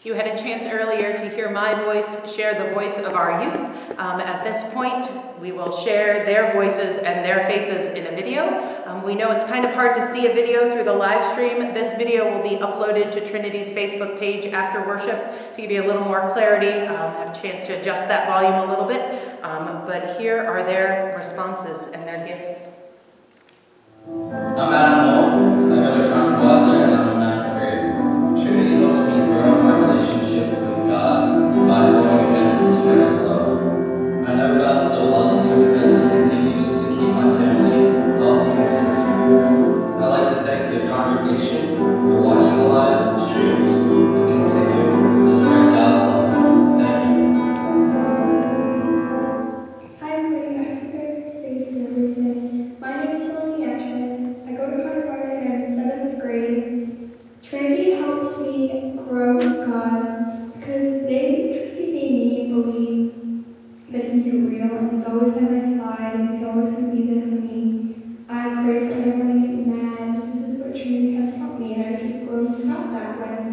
You had a chance earlier to hear my voice share the voice of our youth. At this point, we will share their voices and their faces in a video. We know it's kind of hard to see a video through the live stream. This video will be uploaded to Trinity's Facebook page after worship to give you a little more clarity, have a chance to adjust that volume a little bit. But here are their responses and their gifts. I'm Adam Knoll. I go to Concord Wazer and I'm in 9th grade. Trinity helps me grow my relationship with God by holding against His Spirit's love. I know God still loves me because He continues to keep my family healthy and safe. I'd like to thank the congregation for watching the live streams and continue to spread God's love. Thank you. Hi everybody, I hope you guys are safe and everything. My name is I go to Concord Wazer and I'm in 7th grade. Trinity helps me grow with God because Trinity made me believe that He's real and He's always by my side and He's always going to be there for me. I pray for Him when I get mad. This is what Trinity has taught me and I just grow out that way.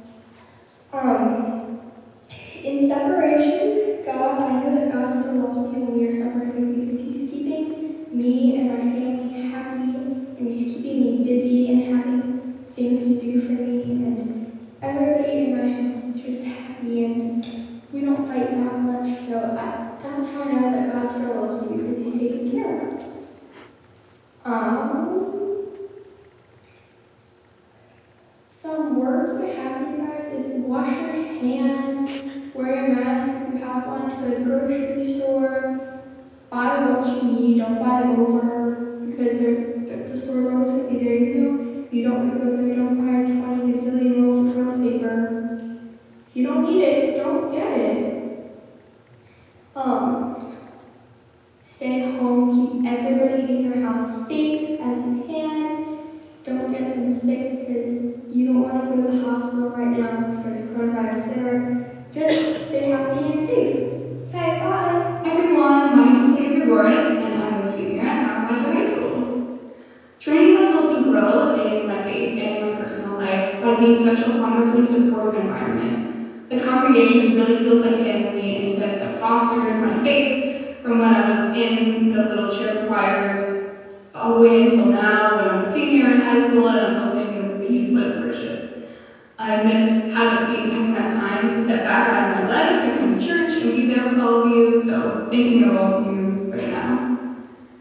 In separation, I know that God still loves me when we are separated because He's keeping me and my family happy. And He's keeping me busy and having things to do for me, and everybody in my house is just happy, and we don't fight that much, so that's how I know that God still loves me, because He's taking care of us. Some words I have for you guys is wash your hands, wear your mask if you have one, to the grocery store, buy what you need, don't buy over, because the store's always going to be there, even though you don't want to go there, don't buy 20 gazillion rolls of toilet paper. If you don't need it, don't get it. Stay home, keep everybody in your house safe as you can. Don't get them sick because you don't want to go to the hospital right now because there's coronavirus there. Just stay happy and safe. Okay, bye. Hi everyone, my name is and I'm a senior at Concord Wazer High School. Trinity has helped me grow in my faith and in my personal life by being such a wonderfully supportive environment. The congregation really feels like family, and you guys have fostered my faith from when I was in the little church choirs all the way until now when I'm a senior in high school and I'm helping with the youth-led worship. I miss having that time to step back out of my life and come to church and be there with all of you, so thinking of all of you right now.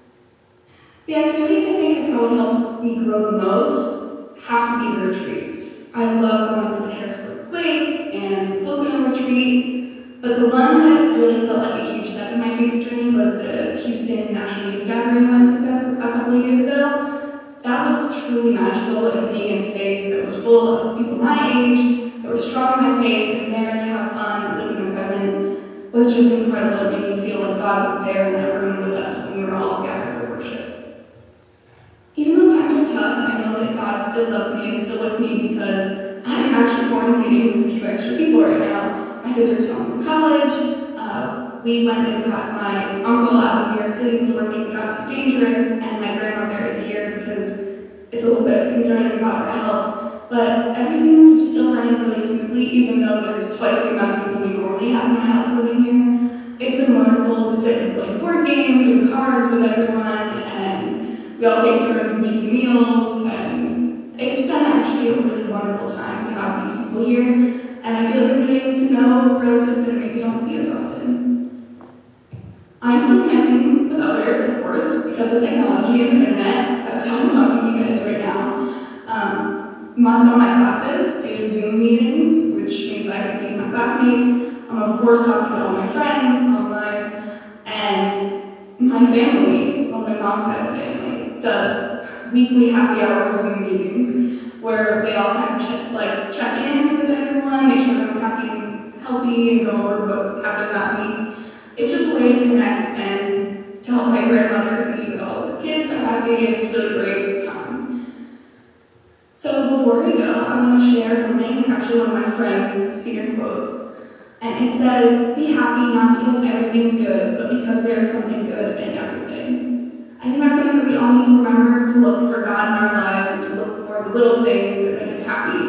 The activities I think have probably helped me grow the most have to be the retreats. I love going to the Harrisburg Quake and the Pocono retreat, but the one that really felt like a huge step in my faith journey was the Houston National Youth Gathering I went to a couple of years ago. That was truly magical, and being in a space that was full of people my age, that were strong in their faith and there to have fun and live in the present was just incredible. It made me feel like God was there in that room with us when we were all gathered for worship. Even though times are tough, I know that God still loves me and is still with me because I'm actually quarantining with a few extra people right now. My sister's home from college. We went and got my uncle out of New York City before things got too dangerous, and my grandmother is here because it's a little bit concerning about her health. But everything's still running really smoothly, even though there's twice the amount of people we normally have in my house living here. It's been wonderful to sit and play board games and cards with everyone, and we all take turns making meals, and it's been actually a really wonderful time to have these people here. And I feel like I'm getting to know relatives that maybe don't see as often. I'm still connecting with others, of course, because of technology and the internet. That's how I'm talking to you guys right now. Some of my classes do Zoom meetings, which means that I can see my classmates. I'm of course talking to all my friends online, and my family, well, my mom's side of the family, does weekly happy hour Zoom meetings where they all kind of check in with everyone, make sure everyone's happy and healthy, and go over what happened that week. It's just a way to connect and to help my grandmother see that all of her kids are happy, and it's really great time. So before we go, I'm going to share something. It's actually one of my friend's senior quotes. And it says, "Be happy not because everything's good, but because there is something good in everything." I think that's something that we all need to remember, to look for God in our lives and to look for the little things that make us happy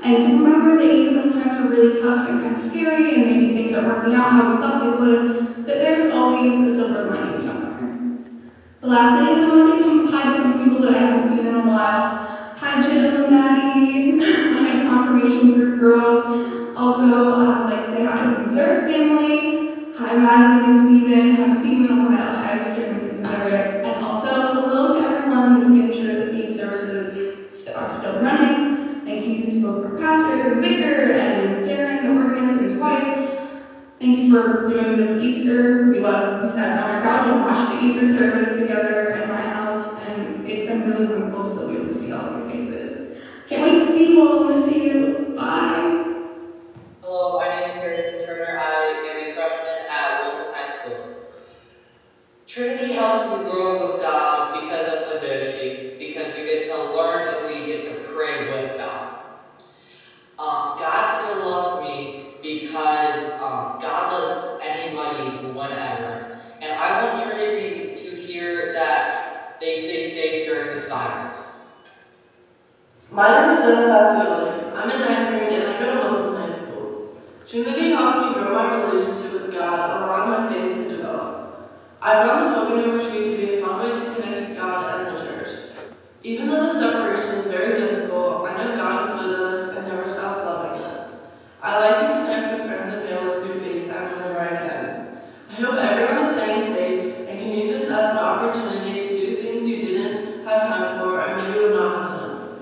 and to remember that even though times are really tough and kind of scary and maybe things aren't working out how we thought they would, that there's always a silver lining somewhere. The last thing is I want to say hi to some people that I haven't seen in a while. Hi Jill, Maddie, my confirmation group girls. Also, I would like to say hi to the Missouri family. Hi Madeline and Steven, haven't seen you in a while. Hi Mr. and Mrs. Missouri. And also hello to everyone that's making sure that these services are still running. Thank you to both our pastors and vicar and Darren, the organist, and his wife. Thank you for doing this Easter. We sat on our couch and watched the Easter service together at my house, and it's been really wonderful to still be able to see all of your faces. Can't wait to see you all. Miss you. Bye. Hello, my name is Harrison Turner. I am a freshman at Wilson High School. Trinity helped me grow with God because of Fadoshi, because we get to learn and we get to pray with God. God still loves me because God loves anybody whenever. And I want Trinity to hear that they stay safe during this virus. My name is Jenna Fascioli. I'm in 9th grade and I go to Wilson High School. Trinity helps me grow my relationship with God and allows my faith to develop. I found the Pocono retreat to be a fun way to connect with God and the church. Even though the separation is very difficult, I know God is with us and never stops loving us. I like to connect with friends and family through FaceTime whenever I can. I hope everyone is staying safe and can use this as an opportunity to do things you didn't have time for and maybe would not have done.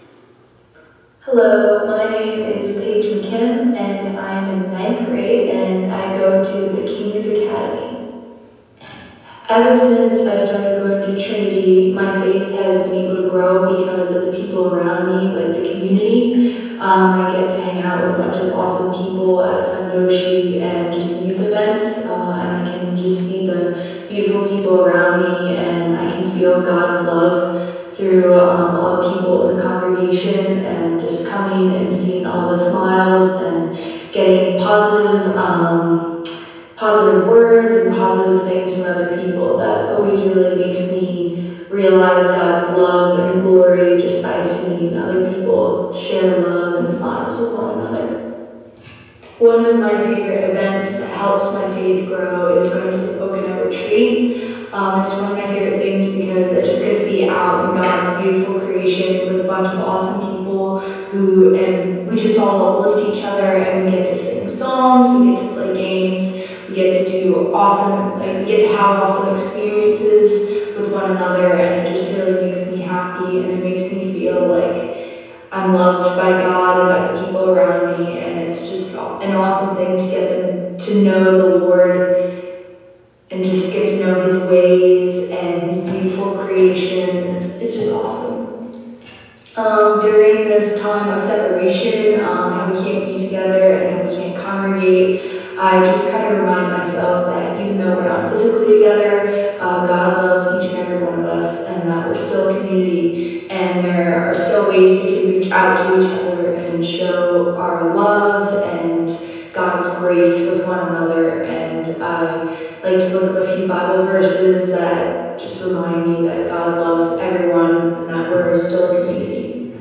Hello, my name is Paige McKim and I'm in 9th grade and I go to the King's Academy. Ever since I started going to Trinity, my faith has been able to grow because of the people around me, like the community. I get to hang out with a bunch of awesome people at Fundoshi and just youth events, and I can just see the beautiful people around me, and I can feel God's love through all the people in the congregation, and just coming and seeing all the smiles and getting positive words and positive things from other people. That always really makes me realize God's love and glory just by seeing other people share love and smiles with one another. One of my favorite events that helps my faith grow is going to the Pocono retreat. It's one of my favorite things because I just get to be out in God's beautiful creation with a bunch of awesome people and we just all uplift each other and we get to sing songs, we get to play games, we get to do we get to have awesome experiences with one another, and it just really makes me happy and it makes me feel like I'm loved by God and by the people around me, and it's just an awesome thing to get them to know the Lord and just get to know His ways and His beautiful creation, and it's just awesome. During this time of separation, how we can't be together and how we can't congregate, I just kind of remind myself that even though we're not physically together, God loves each and every one of us, and that we're still a community, and there are still ways we can reach out to each other and show our love and God's grace with one another. And I like to look up a few Bible verses that just remind me that God loves everyone and that we're still a community.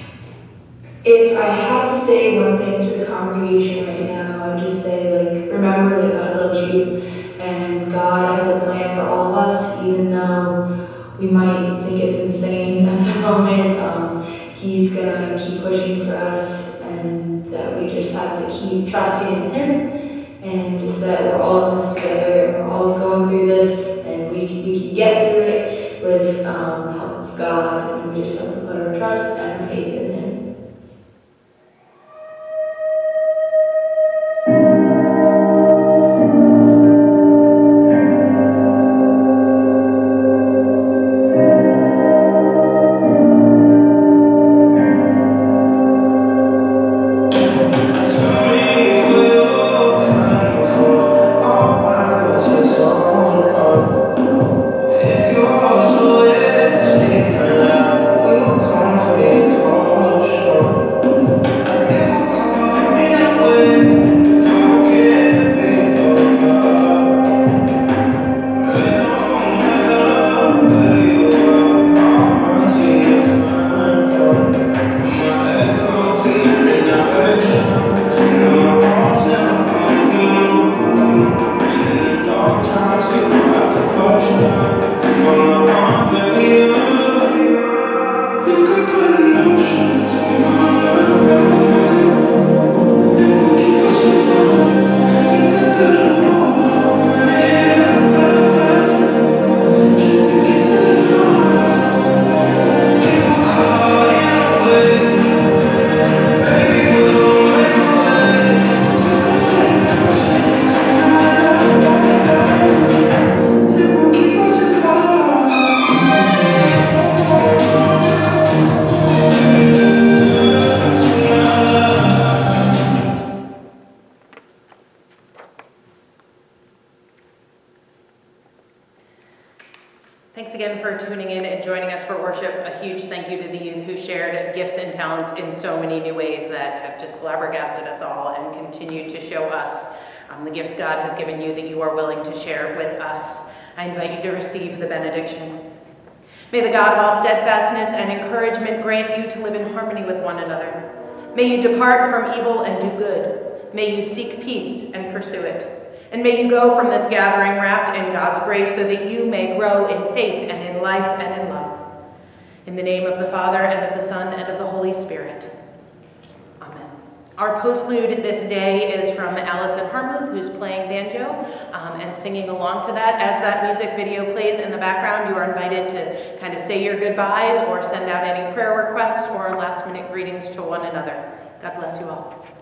If I had to say one thing to the congregation right now, I'd just say, remember that God loves you, and God has a plan for all of us, even though we might think it's insane at the moment. He's gonna keep pushing for us, and that we just have to keep trusting in Him, and just that we're all in this together, and we're all going through this, and we can get through it with the help of God, and we just have to put our trust and our faith in Him. If you're also taking a lap, we'll come for you. Thanks again for tuning in and joining us for worship. A huge thank you to the youth who shared gifts and talents in so many new ways that have just flabbergasted us all and continue to show us the gifts God has given you that you are willing to share with us. I invite you to receive the benediction. May the God of all steadfastness and encouragement grant you to live in harmony with one another. May you depart from evil and do good. May you seek peace and pursue it. And may you go from this gathering wrapped in God's grace so that you may grow in faith and in life and in love. In the name of the Father, and of the Son, and of the Holy Spirit. Amen. Our postlude this day is from Allison, who's playing banjo and singing along to that. As that music video plays in the background, you are invited to kind of say your goodbyes or send out any prayer requests or last-minute greetings to one another. God bless you all.